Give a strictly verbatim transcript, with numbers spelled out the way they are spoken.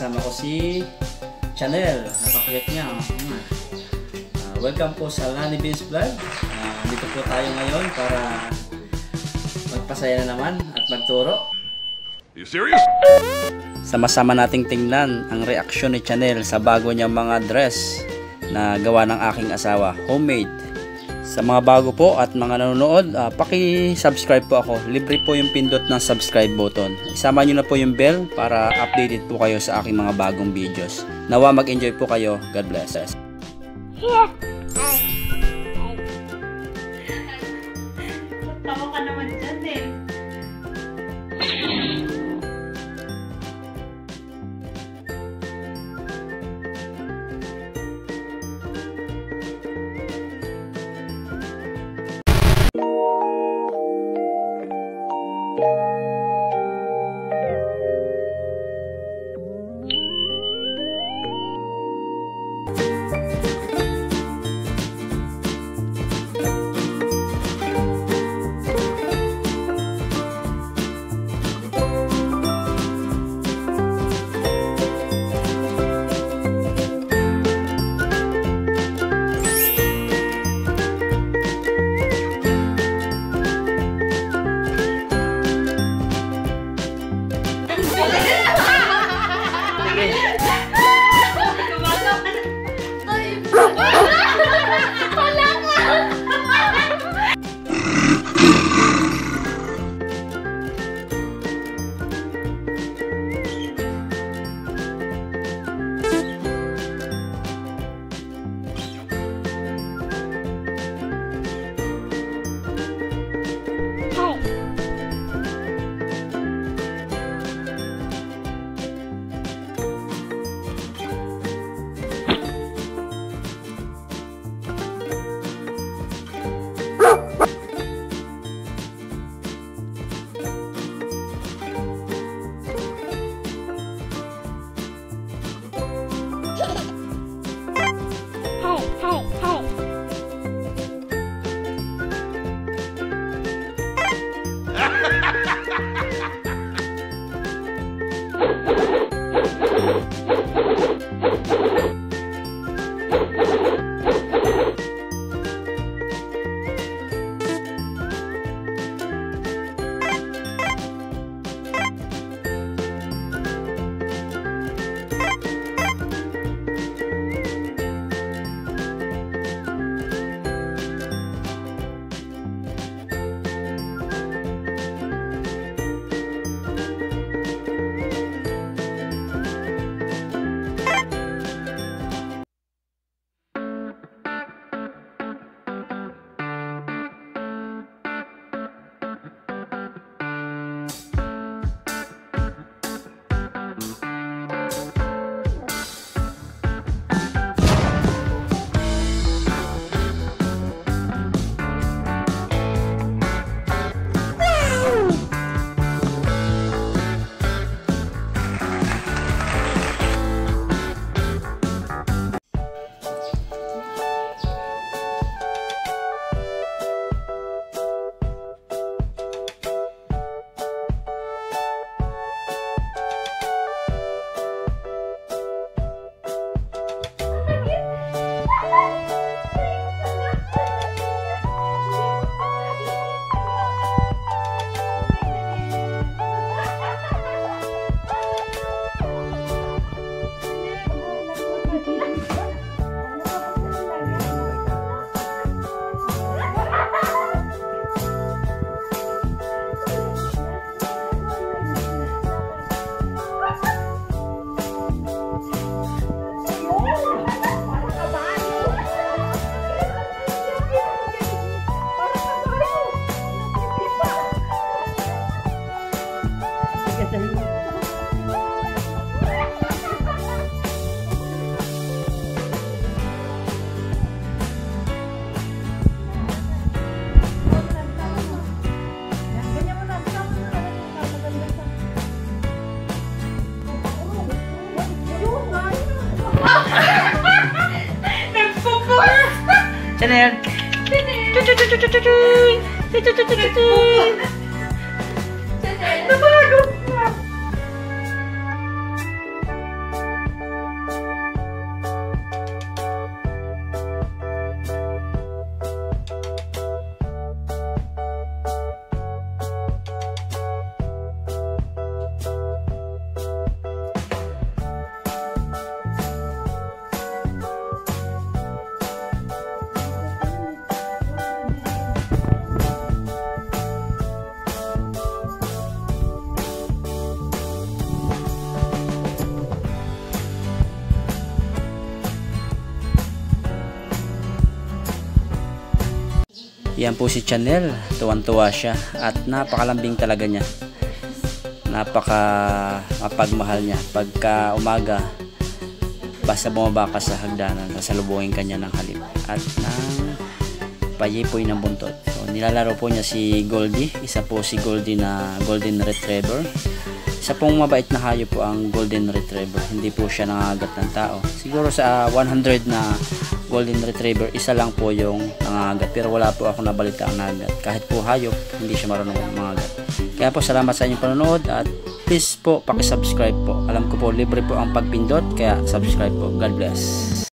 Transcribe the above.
kasama ko si Chanel. Napakiyat niya. Uh, welcome po sa Lani Beans Vlog. Uh, dito po tayo ngayon para magpasaya na naman at magturo. Are you serious? Sama-sama nating tingnan ang reaksyon ni Chanel sa bago niyang mga dress na gawa ng aking asawa, homemade. Sa mga bago po at mga nanonood, uh, paki-subscribe po ako. Libre po yung pindot ng subscribe button. Isama nyo na po yung bell para updated po kayo sa aking mga bagong videos. Nawa mag-enjoy po kayo. God bless us. Yeah. Tawa ka naman dyan eh. Chanel. Nabago. Yan po si Chanel, tuwan-tuwa siya at napakalambing talaga niya. Napaka mapagmahal niya. Pagka umaga, basta bumaba ka sa hagdanan, sasalubungin kanya ng halip at ng payipoy ng buntot. So, nilalaro po niya si Goldie. Isa po si Goldie na Golden Retriever. Isa pong mabait na hayop po ang Golden Retriever. Hindi po siya nangagat ng tao. Siguro sa one hundred na Golden Retriever, isa lang po yung nangagat. Pero wala po ako nabalita ang nangagat. Kahit po hayop, hindi siya marunong mangagat. Kaya po salamat sa inyong panonood at please po pakisubscribe po. Alam ko po libre po ang pagpindot, kaya subscribe po. God bless.